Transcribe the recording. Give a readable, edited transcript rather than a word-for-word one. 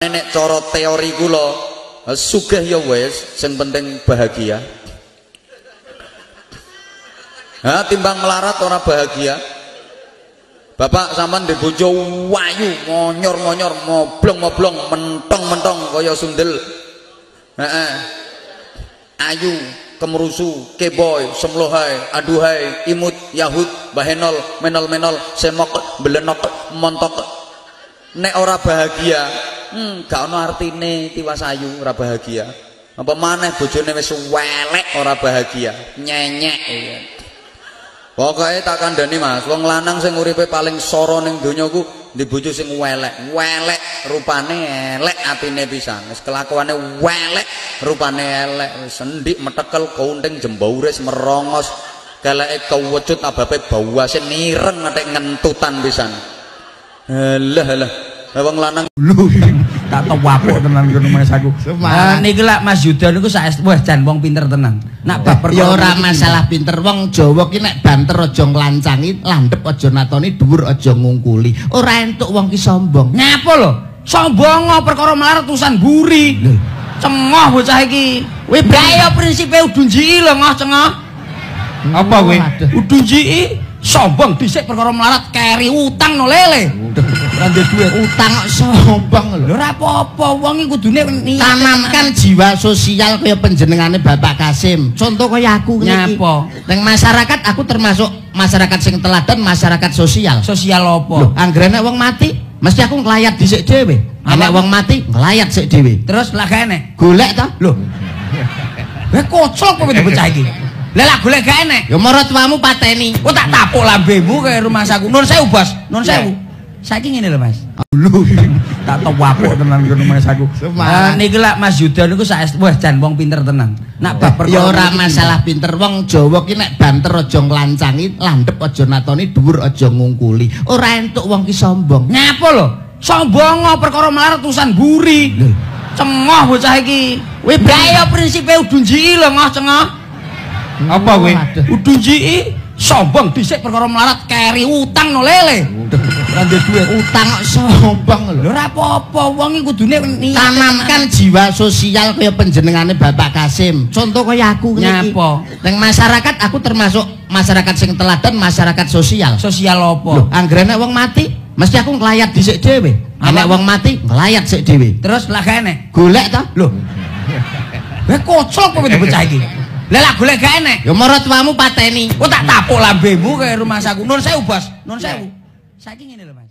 Nek cara teori kula sugih ya wis, sing penting bahagia. Ha, timbang melarat ora bahagia. Bapak sampean ndek bojo wayu, monyor-monyor, moblong-moblong, mentong-mentong kaya sundel. Heeh. Ayu, kemerusu, keboy, semlohai, aduhai, imut, yahud, bahenol, menol-menol, semok, belenok, montok. Nek ora bahagia, gak ono artine tiwas ayu ora bahagia. Apa maneh bojone wis welek ora bahagia, nyenyek. Pokoke tak kandhani Mas, wong lanang sing uripe paling soro ning donya ku ndek bojo sing welek. Welek rupane elek atine pisan. Wis kelakuane welek, rupane elek. Wis sendik metekel kunting jembauris merongos. Galake kewecut abape bawase nireng ngetek ngentutan pisan. Halah. Wong lanang lho tak tewapuk tenan ngono Mas aku. Niki lak Mas Yuda niku saestu wah jan wong pinter tenan. Nak bab perkara ya ora masalah pinter, wong Jawa ki nek banter aja nglancangi, landhep aja natoni, dhuwur aja ngungkuli. Ora entuk wong ki sombong. Nyapa lho? Sombong perkara melarat urusan buri. Cengoh bocah iki. Kowe ya prinsipe udu njiki lho ngoh cengoh. Apa kowe? Udu njiki sombong dhisik perkara melarat keri utang no lele. Rande duit utang kok sombong lho. Lho ora apa-apa, wong iki kudune tanamkan jiwa sosial kaya panjenengane Bapak Kasim. Contoh kaya aku niki. Nyapa? Ning masyarakat aku termasuk masyarakat sing teladan, masyarakat sosial. Sosial apa? Lho, anggere nek wong mati mesti aku nglayat dhisik dhewe. Nek wong mati nglayat sik dhewe. Terus lah kene golek ta? Lho. Weh kocok kowe bocah iki. Lah lah golek gak enek. Ya marang tuamu pateni. Kok tak tapuk lambemu kaya rumah saku. Nun sewu, Bos. Nun sewu. Saiki ngene lho, Mas. Lho. Tak tewapuk tenan ngono Mas aku. Niki lak Mas Yuda niku saestu wah jan wong pinter tenan. Nak bab perkara ya ora masalah pinter, wong Jawa ki nek banter aja nglancangi, landhep aja natoni, dhuwur aja ngungkuli. Ora entuk wong ki sombong. Nyapa lho? Sombong perkara melarat urusan buri. Cengoh bocah iki. Kowe ya prinsipe udu njiki lho ngoh cengoh. Apa kowe? Udu njiki sombong dhisik perkara melarat keri utang no lele. Rande duit utang kok sombong lho. Lho ora apa-apa, wong iki kudune tanamkan jiwa sosial kaya panjenengane Bapak Kasim. Contoh kaya aku niki. Nyapa? Ning masyarakat aku termasuk masyarakat sing teladan, masyarakat sosial. Sosial apa? Lho, anggere nek wong mati mesti aku nglayat dhisik dhewe. Nek wong mati nglayat sik dhewe. Terus lah kene golek ta? Lho. Weh kocok kowe bocah iki. Lah lah golek gak enek. Ya marang tuamu pateni. Kok tak tapuk lambemu kaya rumah saku. Nun sewu, Bos. Nun sewu. Saiki ngene lho, Mas.